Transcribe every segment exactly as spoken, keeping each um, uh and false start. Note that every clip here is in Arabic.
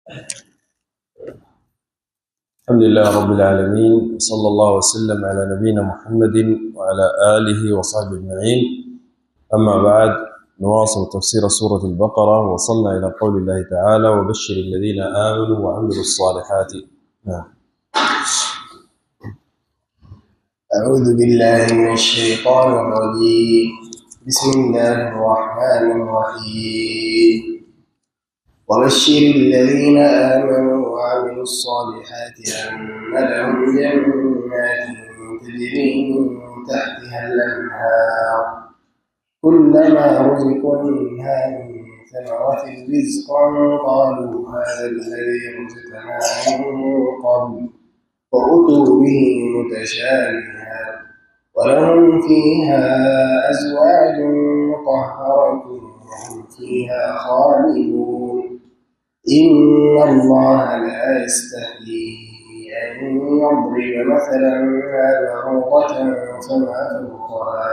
الحمد لله رب العالمين، وصلى الله وسلم على نبينا محمد وعلى آله وصحبه أجمعين. أما بعد، نواصل تفسير سورة البقرة. وصلنا إلى قول الله تعالى: وبشر الذين آمنوا وعملوا الصالحات. نعم. أعوذ بالله من الشيطان الرجيم. بسم الله الرحمن الرحيم. وبشر الذين آمنوا وعملوا الصالحات أن لهم جنات تجري من تحتها الأنهار كلما رزقوا منها من ثمرة رزقا قالوا هذا الذي رزقنا من قبل وأتوا به متشابها ولهم فيها أزواج مطهرة وهم فيها خالدون. إن الله لا يستحيي أن يضرب مثلا ما بعوضة فما فوقها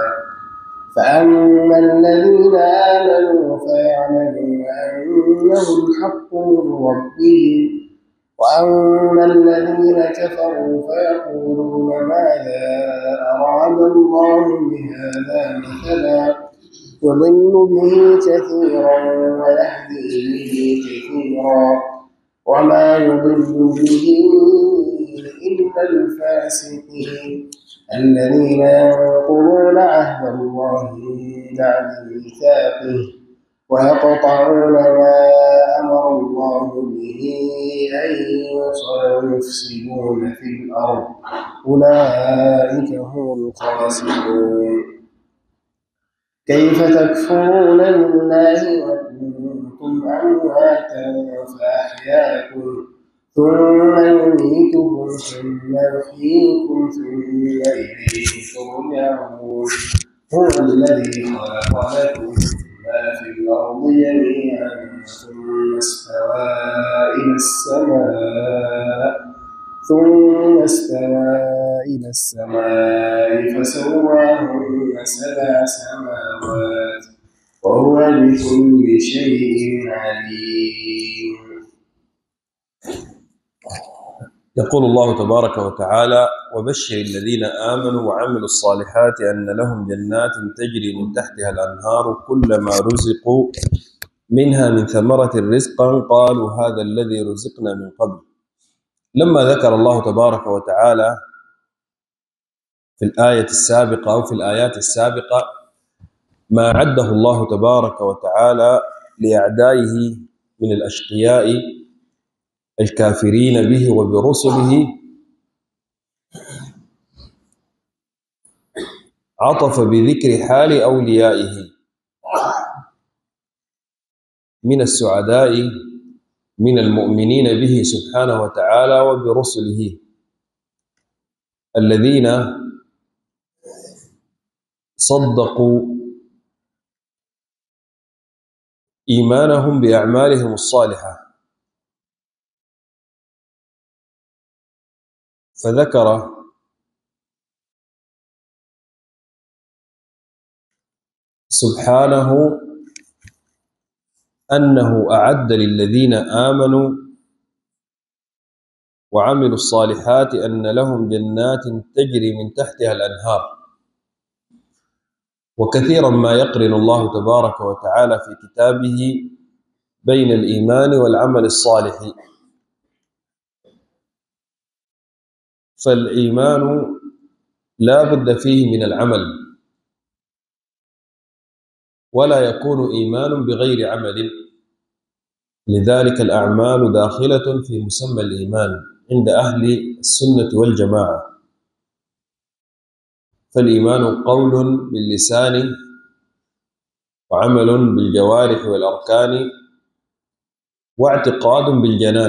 فأما الذين آمنوا فيعلمون أنه الحق من ربهم وأما الذين كفروا فيقولون ماذا أراد الله بهذا مثلا يضل به كثيرا ويهدي به كثيرا وما يضل به إلا الفاسقين الذين ينقضون عهد الله من بعد ميثاقه ويقطعون ما أمر الله به أن يوصل ويفسدون في الأرض أولئك هم الخاسرون. كيف تكفرون بالله وكنتم أمواتا فأحياكم ثم يميتكم ثم يحييكم ثم إليه ترجعون. هو الذي خلق لكم ما في الأرض جميعا ثم استوى إلى السماء ثم استوى إلى السماء فسواهن سبع سماوات وهو بكل شيء عليم. يقول الله تبارك وتعالى: وبشر الذين آمنوا وعملوا الصالحات أن لهم جنات تجري من تحتها الأنهار كلما رزقوا منها من ثمرة رزقا قالوا هذا الذي رزقنا من قبل. لما ذكر الله تبارك وتعالى في الآية السابقة أو في الآيات السابقة ما عده الله تبارك وتعالى لأعدائه من الأشقياء الكافرين به وبرسله، عطف بذكر حال أوليائه من السعداء من المؤمنين به سبحانه وتعالى وبرسله الذين صدقوا إيمانهم بأعمالهم الصالحة. فذكر سبحانه أنه أعد للذين آمنوا وعملوا الصالحات أن لهم جنات تجري من تحتها الأنهار. وكثيرا ما يقرن الله تبارك وتعالى في كتابه بين الإيمان والعمل الصالح. فالإيمان لا بد فيه من العمل، ولا يكون إيمان بغير عمل، لذلك الأعمال داخلة في مسمى الإيمان عند أهل السنة والجماعة. فالإيمان قول باللسان وعمل بالجوارح والأركان واعتقاد بالجنان.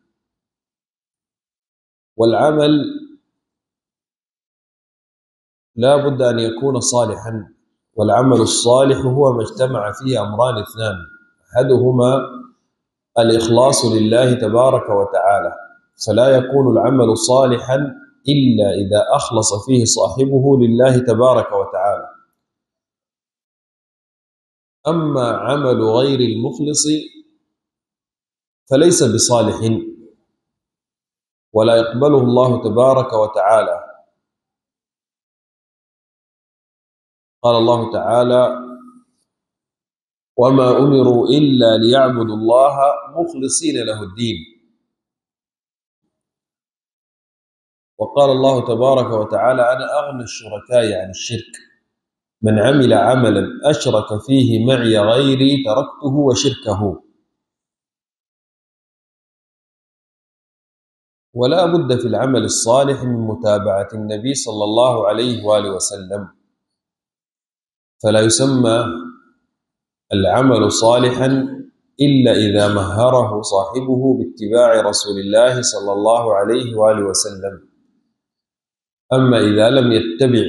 والعمل لا بد أن يكون صالحا، والعمل الصالح هو ما اجتمع فيه أمران اثنان: أحدهما الإخلاص لله تبارك وتعالى، فلا يكون العمل صالحا إلا إذا أخلص فيه صاحبه لله تبارك وتعالى. أما عمل غير المخلص فليس بصالح ولا يقبله الله تبارك وتعالى. قال الله تعالى: وما أمروا إلا ليعبدوا الله مخلصين له الدين. وقال الله تبارك وتعالى: أنا أغنى الشركاء عن الشرك، من عمل عملا أشرك فيه معي غيري تركته وشركه. ولا بد في العمل الصالح من متابعة النبي صلى الله عليه وآله وسلم، فلا يسمى العمل صالحا إلا إذا مهره صاحبه باتباع رسول الله صلى الله عليه وآله وسلم. أما إذا لم يتبع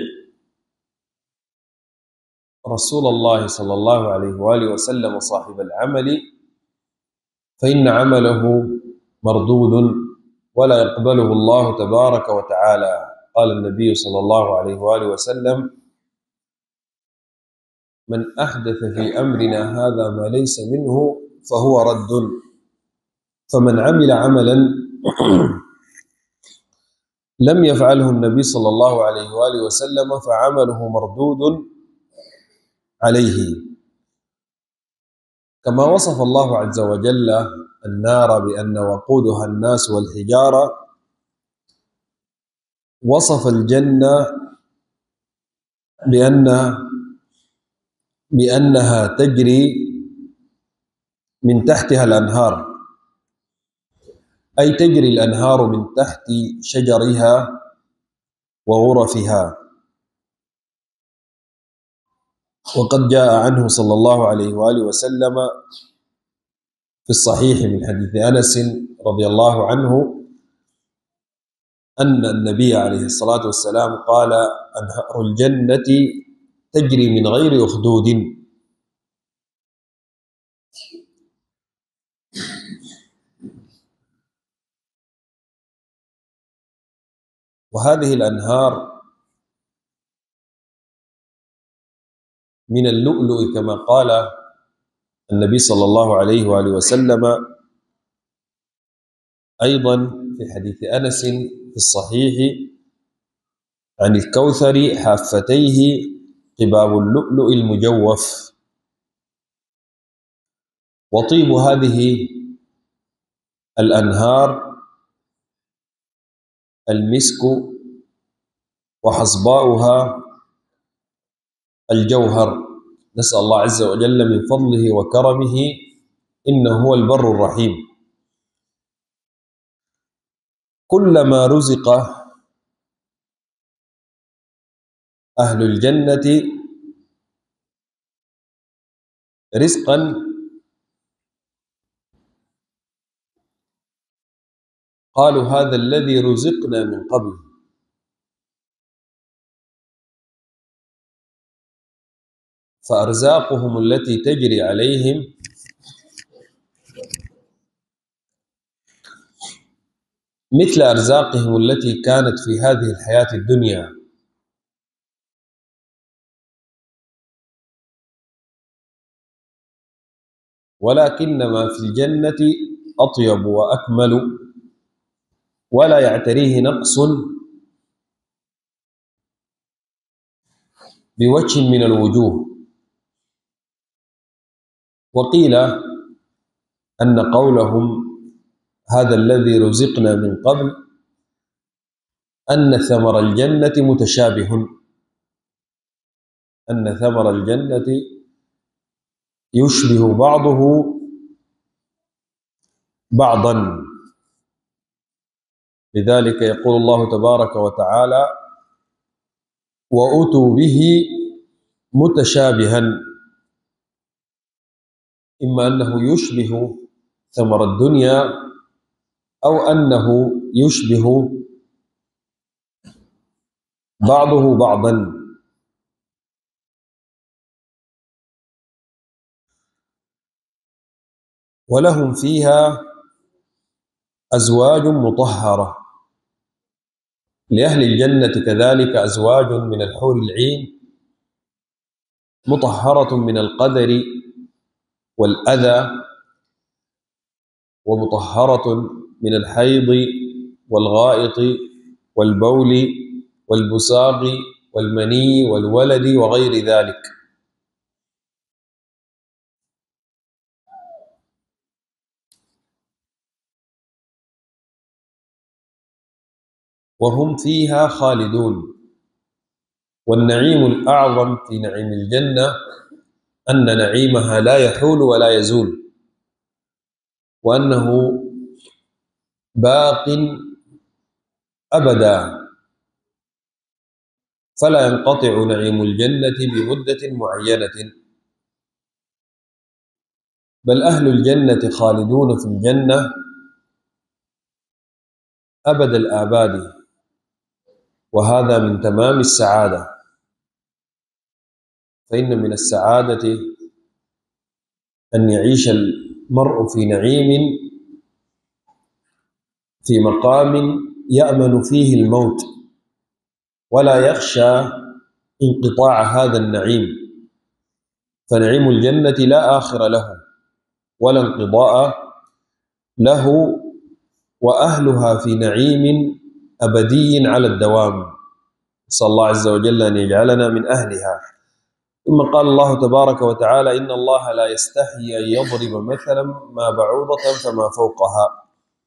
رسول الله صلى الله عليه وآله وسلم صاحب العمل فإن عمله مردود ولا يقبله الله تبارك وتعالى. قال النبي صلى الله عليه وآله وسلم: من أحدث في أمرنا هذا ما ليس منه فهو رد. فمن عمل عملا لم يفعله النبي صلى الله عليه وآله وسلم فعمله مردود عليه. كما وصف الله عز وجل النار بأن وقودها الناس والحجارة، وصف الجنة بأن بأنها تجري من تحتها الأنهار، أي تجري الأنهار من تحت شجرها وغرفها. وقد جاء عنه صلى الله عليه وآله وسلم في الصحيح من حديث أنس رضي الله عنه أن النبي عليه الصلاة والسلام قال: أنهار الجنة تجري من غير أخدود. وهذه الأنهار من اللؤلؤ كما قال النبي صلى الله عليه وآله وسلم أيضا في حديث أنس في الصحيح عن الكوثر حافتيه قباب اللؤلؤ المجوف. وطيب هذه الأنهار المسك، وحصباؤها الجوهر. نسأل الله عز وجل من فضله وكرمه إنه هو البر الرحيم. كلما رزق أهل الجنة رزقا قالوا: هذا الذي رزقنا من قبل. فأرزاقهم التي تجري عليهم مثل أرزاقهم التي كانت في هذه الحياة الدنيا. ولكن ما في الجنة أطيب وأكمل ولا يعتريه نقص بوجه من الوجوه. وقيل أن قولهم هذا الذي رزقنا من قبل أن ثمر الجنة متشابه، أن ثمر الجنة يشبه بعضه بعضا. لذلك يقول الله تبارك وتعالى: وأتوا به متشابها، إما أنه يشبه ثمر الدنيا أو أنه يشبه بعضه بعضا. ولهم فيها أزواج مطهرة. لأهل الجنة كذلك أزواج من الحور العين مطهرة من القدر والأذى ومطهرة من الحيض والغائط والبول والبساق والمني والولد وغير ذلك. وهم فيها خالدون. والنعيم الأعظم في نعيم الجنة أن نعيمها لا يحول ولا يزول، وأنه باق أبدا، فلا ينقطع نعيم الجنة بمدة معينة، بل أهل الجنة خالدون في الجنة أبد الآباد، وهذا من تمام السعادة. فإن من السعادة أن يعيش المرء في نعيم في مقام يأمن فيه الموت، ولا يخشى انقطاع هذا النعيم، فنعيم الجنة لا آخر له ولا انقضاء له، وأهلها في نعيم أبدي على الدوام. نسأل الله عز وجل أن يجعلنا من أهلها. ثم قال الله تبارك وتعالى: إن الله لا يستحيي أن يضرب مثلا ما بعوضة فما فوقها.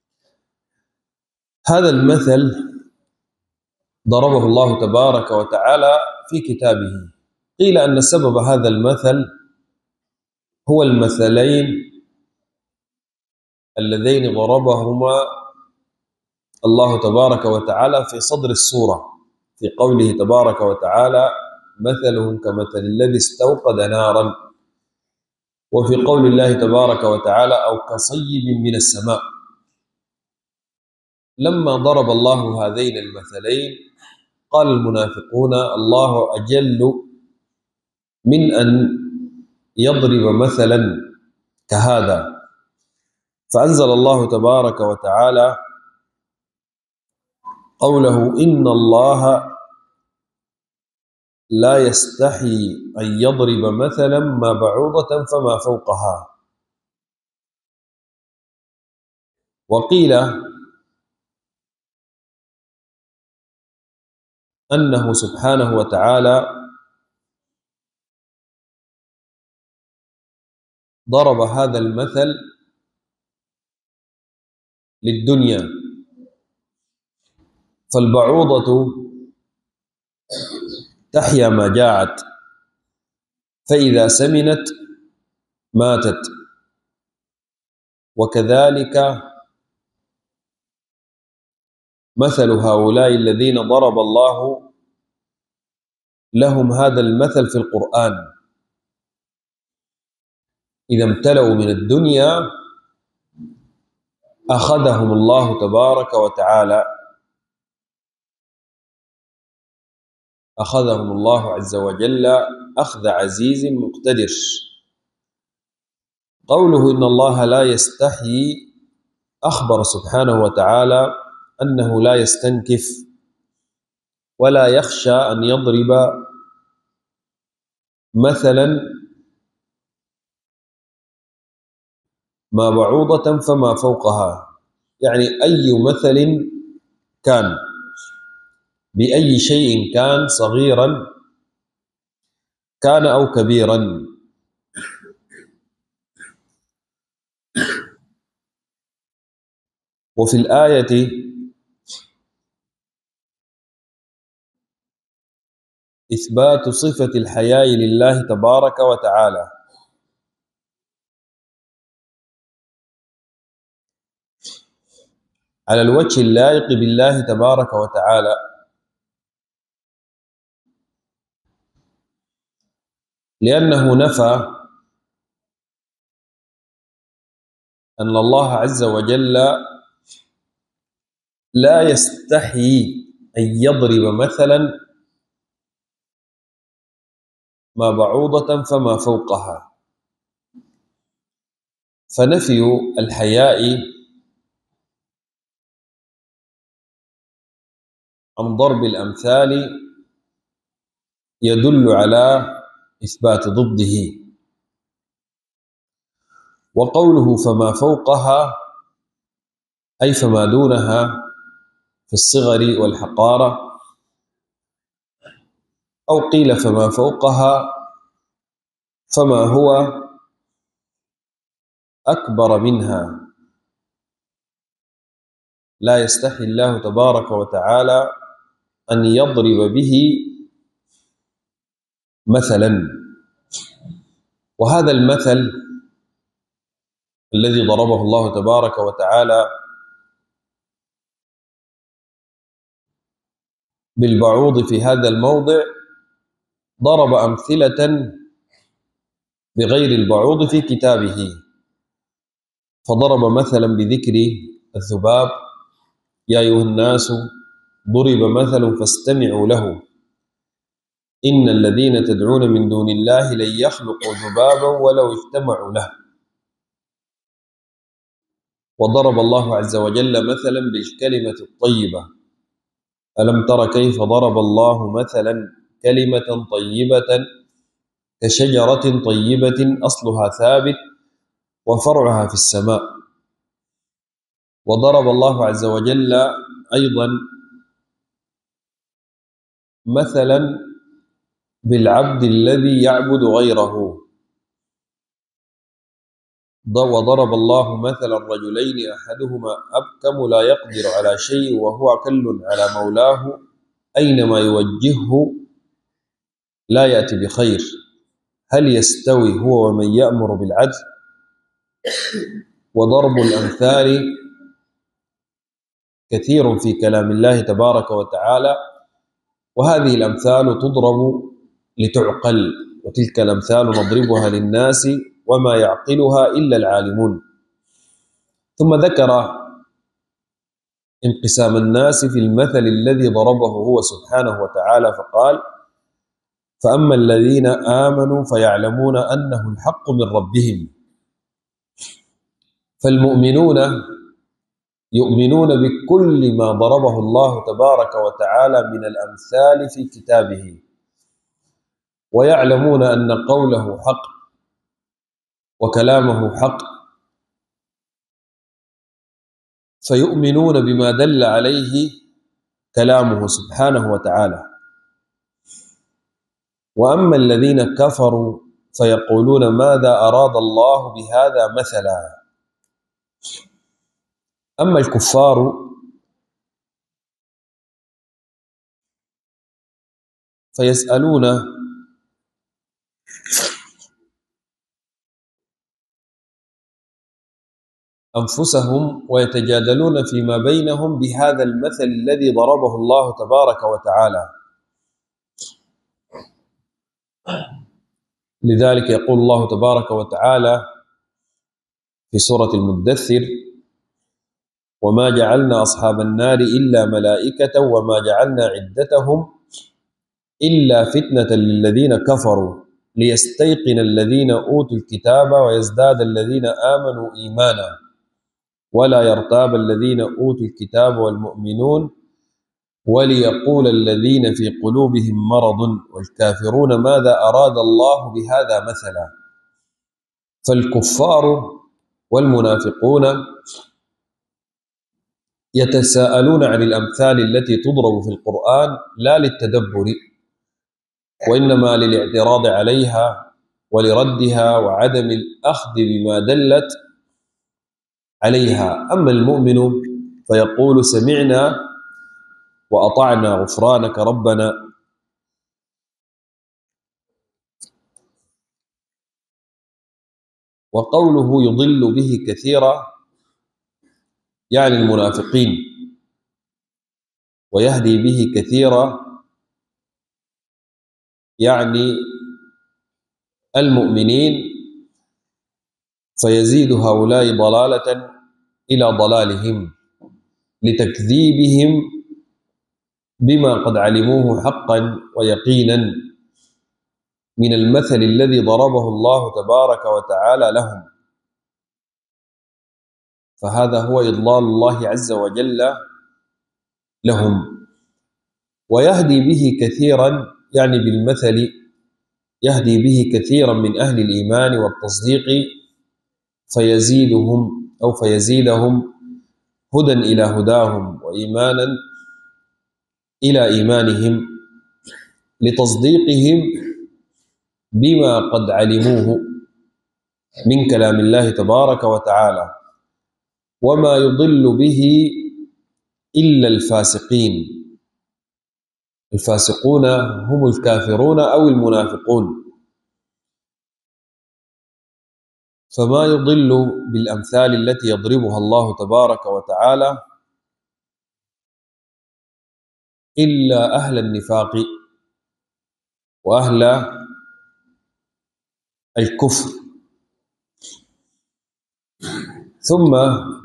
هذا المثل ضربه الله تبارك وتعالى في كتابه. قيل أن سبب هذا المثل هو المثلين اللذين ضربهما الله تبارك وتعالى في صدر السورة، في قوله تبارك وتعالى: مثلهم كمثل الذي استوقد نارا، وفي قول الله تبارك وتعالى: أو كصيب من السماء. لما ضرب الله هذين المثلين قال المنافقون: الله أجل من أن يضرب مثلا كهذا، فأنزل الله تبارك وتعالى قوله: إن الله لا يستحي أن يضرب مثلا ما بعوضة فما فوقها. وقيل أنه سبحانه وتعالى ضرب هذا المثل للدنيا، فالبعوضة تحيا ما جاعت، فإذا سمنت ماتت، وكذلك مثل هؤلاء الذين ضرب الله لهم هذا المثل في القرآن. إذا امتلأوا من الدنيا أخذهم الله تبارك وتعالى أخذهم الله عز وجل أخذ عزيز مقتدر. قوله إن الله لا يستحيي أخبر سبحانه وتعالى أنه لا يستنكف ولا يخشى أن يضرب مثلا ما بعوضة فما فوقها، يعني أي مثل كان بأي شيء كان، صغيرا كان أو كبيرا. وفي الآية إثبات صفة الحياء لله تبارك وتعالى، على الوجه اللائق بالله تبارك وتعالى، لأنه نفى أن الله عز وجل لا يستحيي أن يضرب مثلا ما بعوضة فما فوقها، فنفي الحياء عن ضرب الأمثال يدل على إثبات ضده. وقوله فما فوقها أي فما دونها في الصغر والحقارة، أو قيل فما فوقها فما هو أكبر منها. لا يستحي الله تبارك وتعالى أن يضرب به مثلا. وهذا المثل الذي ضربه الله تبارك وتعالى بالبعوض في هذا الموضع ضرب أمثلة بغير البعوض في كتابه، فضرب مثلا بذكر الذباب: يا أيها الناس ضرب مثل فاستمعوا له إن الذين تدعون من دون الله لن يخلقوا ذبابا ولو اجتمعوا له. وضرب الله عز وجل مثلا بالكلمة الطيبة: ألم تر كيف ضرب الله مثلا كلمة طيبة كشجرة طيبة أصلها ثابت وفرعها في السماء. وضرب الله عز وجل أيضا مثلا بالعبد الذي يعبد غيره. وضرب الله مثلا رجلين أحدهما أبكم لا يقدر على شيء وهو كل على مولاه أينما يوجهه لا يأتي بخير هل يستوي هو ومن يأمر بالعدل؟ وضرب الأمثال كثير في كلام الله تبارك وتعالى، وهذه الأمثال تضرب لتعقل، وتلك الأمثال نضربها للناس وما يعقلها إلا العالمون. ثم ذكر انقسام الناس في المثل الذي ضربه هو سبحانه وتعالى فقال: فأما الذين آمنوا فيعلمون أنه الحق من ربهم. فالمؤمنون يؤمنون بكل ما ضربه الله تبارك وتعالى من الأمثال في كتابه، ويعلمون أن قوله حق وكلامه حق، فيؤمنون بما دل عليه كلامه سبحانه وتعالى. وأما الذين كفروا فيقولون ماذا أراد الله بهذا مثلا. أما الكفار فيسألون أنفسهم ويتجادلون فيما بينهم بهذا المثل الذي ضربه الله تبارك وتعالى. لذلك يقول الله تبارك وتعالى في سورة المدثر: وما جعلنا أصحاب النار إلا ملائكة وما جعلنا عدتهم إلا فتنة للذين كفروا ليستيقن الذين أوتوا الكتاب ويزداد الذين آمنوا إيمانا ولا يرتاب الذين أوتوا الكتاب والمؤمنون وليقول الذين في قلوبهم مرض والكافرون ماذا أراد الله بهذا مثلا. فالكفار والمنافقون يتساءلون عن الأمثال التي تضرب في القرآن لا للتدبر، وإنما للاعتراض عليها ولردها وعدم الأخذ بما دلت عليها. أما المؤمن فيقول سمعنا وأطعنا غفرانك ربنا. وقوله يضل به كثيرا يعني المنافقين، ويهدي به كثيرا يعني المؤمنين، فيزيد هؤلاء ضلالة إلى ضلالهم لتكذيبهم بما قد علموه حقا ويقينا من المثل الذي ضربه الله تبارك وتعالى لهم. فهذا هو إضلال الله عز وجل لهم. ويهدي به كثيرا يعني بالمثل يهدي به كثيرا من أهل الإيمان والتصديق فيزيدهم أو فيزيدهم هدى إلى هداهم وإيمانا إلى إيمانهم لتصديقهم بما قد علموه من كلام الله تبارك وتعالى، وما يضل به إلا الفاسقين. الفاسقون هم الكافرون أو المنافقون، فما يضل بالأمثال التي يضربها الله تبارك وتعالى إلا أهل النفاق وأهل الكفر. ثم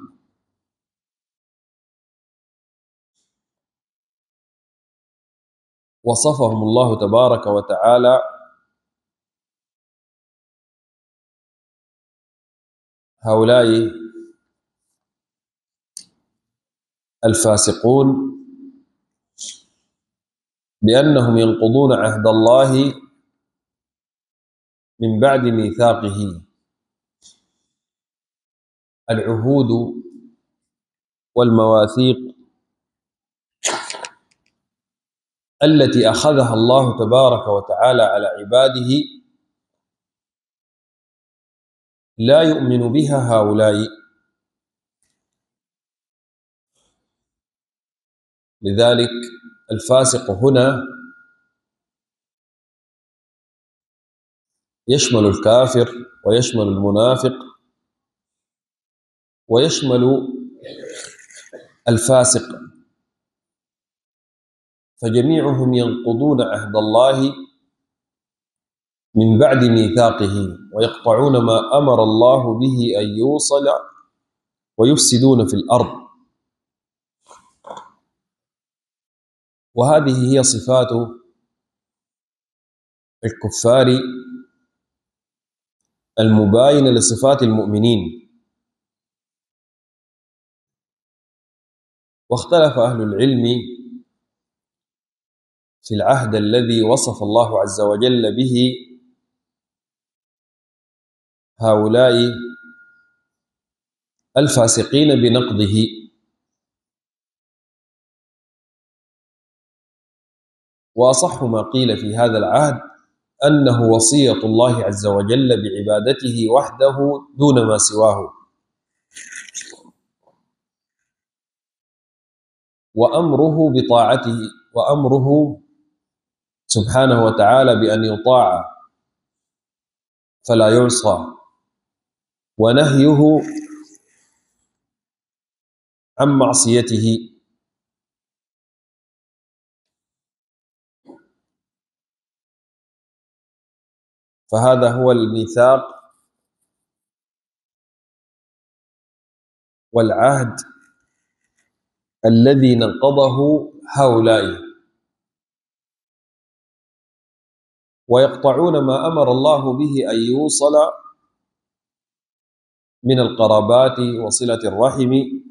وصفهم الله تبارك وتعالى هؤلاء الفاسقون بأنهم ينقضون عهد الله من بعد ميثاقه. العهود والمواثيق التي أخذها الله تبارك وتعالى على عباده لا يؤمن بها هؤلاء. لذلك الفاسق هنا يشمل الكافر ويشمل المنافق ويشمل الفاسق، فجميعهم ينقضون عهد الله من بعد ميثاقه ويقطعون ما أمر الله به أن يوصل ويفسدون في الأرض. وهذه هي صفات الكفار المباينة لصفات المؤمنين. واختلف أهل العلم في العهد الذي وصف الله عز وجل به هؤلاء الفاسقين بنقضه. وأصح ما قيل في هذا العهد أنه وصية الله عز وجل بعبادته وحده دون ما سواه، وأمره بطاعته، وأمره سبحانه وتعالى بأن يطاع فلا يعصى، ونهيه عن معصيته. فهذا هو الميثاق والعهد الذي نقضه هؤلاء، ويقطعون ما أمر الله به أن يوصل من القرابات وصلة الرحم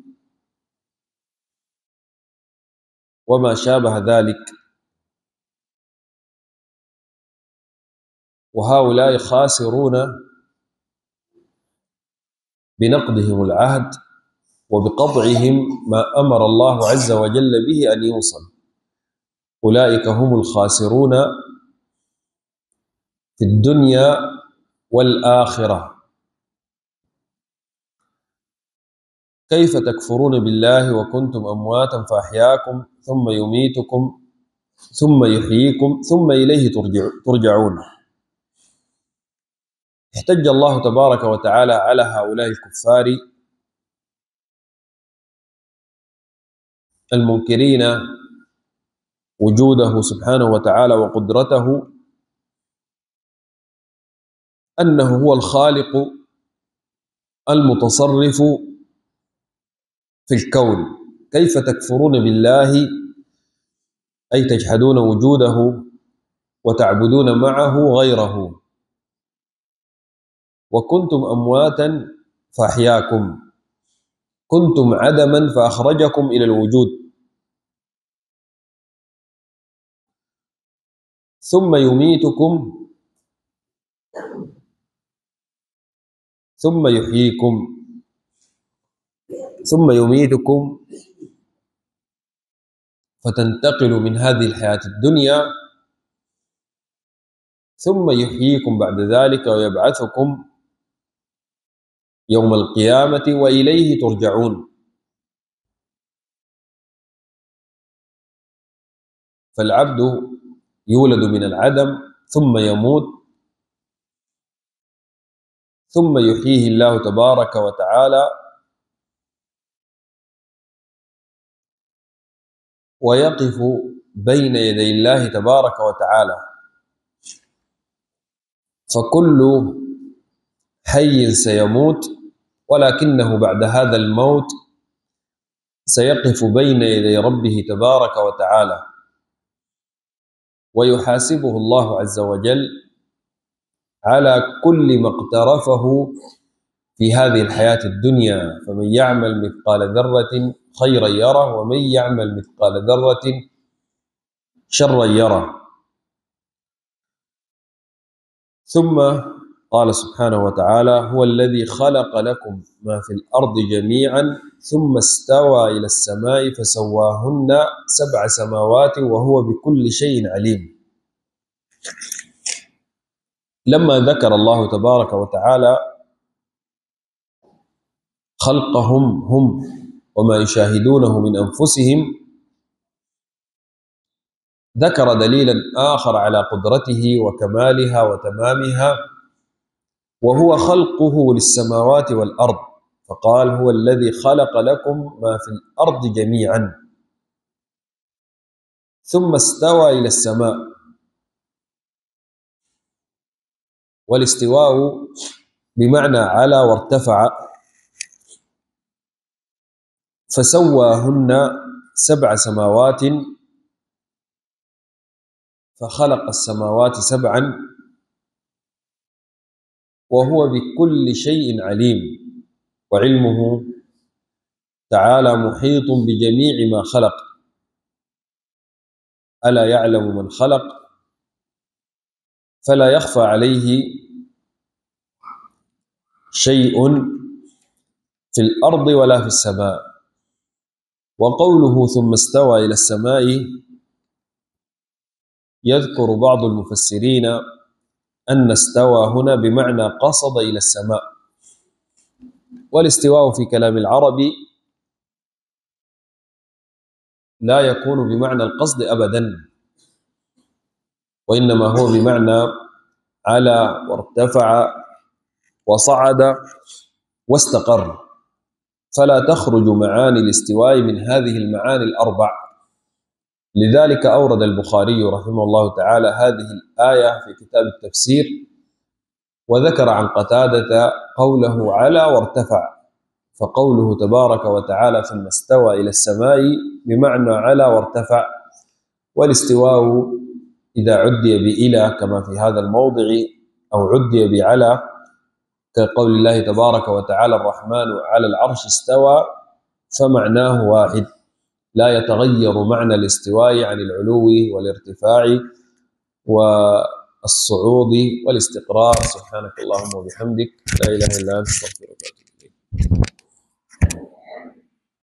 وما شابه ذلك. وهؤلاء خاسرون بنقضهم العهد وبقطعهم ما أمر الله عز وجل به أن يوصل. أولئك هم الخاسرون في الدنيا والآخرة. كيف تكفرون بالله وكنتم أمواتا فأحياكم ثم يميتكم ثم يحييكم ثم إليه ترجعون. احتج الله تبارك وتعالى على هؤلاء الكفار المنكرين وجوده سبحانه وتعالى وقدرته أنه هو الخالق المتصرف في الكون. كيف تكفرون بالله أي تجحدون وجوده وتعبدون معه غيره. وكنتم أمواتا فأحياكم، كنتم عدما فأخرجكم إلى الوجود. ثم يميتكم ثم يحييكم. ثم يميتكم فتنتقلوا من هذه الحياة الدنيا، ثم يحييكم بعد ذلك ويبعثكم يوم القيامة وإليه ترجعون. فالعبد يولد من العدم ثم يموت، ثم يحييه الله تبارك وتعالى ويقف بين يدي الله تبارك وتعالى. فكل حي سيموت، ولكنه بعد هذا الموت سيقف بين يدي ربه تبارك وتعالى ويحاسبه الله عز وجل على كل ما اقترفه في هذه الحياة الدنيا. فمن يعمل مثقال ذرة خيرا يره، ومن يعمل مثقال ذرة شرا يره. ثم قال سبحانه وتعالى: هو الذي خلق لكم ما في الأرض جميعا ثم استوى إلى السماء فسواهن سبع سماوات وهو بكل شيء عليم. لما ذكر الله تبارك وتعالى خلقهم هم وما يشاهدونه من أنفسهم، ذكر دليلا آخر على قدرته وكمالها وتمامها، وهو خلقه للسماوات والأرض. فقال: هو الذي خلق لكم ما في الأرض جميعا ثم استوى إلى السماء. والاستواء بمعنى على وارتفع، فسواهن سبع سماوات، فخلق السماوات سبعا وهو بكل شيء عليم، وعلمه تعالى محيط بجميع ما خلق. ألا يعلم من خلق؟ فلا يخفى عليه شيء في الأرض ولا في السماء. وقوله ثم استوى إلى السماء، يذكر بعض المفسرين أن استوى هنا بمعنى قصد إلى السماء. والاستواء في كلام العرب لا يكون بمعنى القصد أبدا، وإنما هو بمعنى على وارتفع وصعد واستقر. فلا تخرج معاني الاستواء من هذه المعاني الأربع. لذلك أورد البخاري رحمه الله تعالى هذه الآية في كتاب التفسير، وذكر عن قتادة قوله على وارتفع. فقوله تبارك وتعالى ثم استوى إلى السماء بمعنى على وارتفع. والاستواء إذا عدي بإلى كما في هذا الموضع أو عدي بعلى كقول الله تبارك وتعالى الرحمن على العرش استوى، فمعناه واحد، لا يتغير معنى الاستواء عن العلو والارتفاع والصعود والاستقرار. سبحانك اللهم وبحمدك، لا إله إلا أنت، استغفرك.